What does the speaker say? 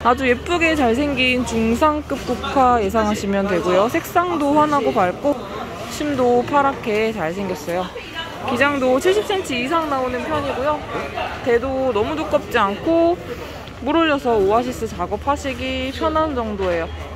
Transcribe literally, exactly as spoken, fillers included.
아주 예쁘게 잘생긴 중상급 국화 예상하시면 되고요. 색상도 환하고 밝고 심도 파랗게 잘생겼어요. 기장도 칠십 센티미터 이상 나오는 편이고요. 대도 너무 두껍지 않고 물 올려서 오아시스 작업하시기 편한 정도예요.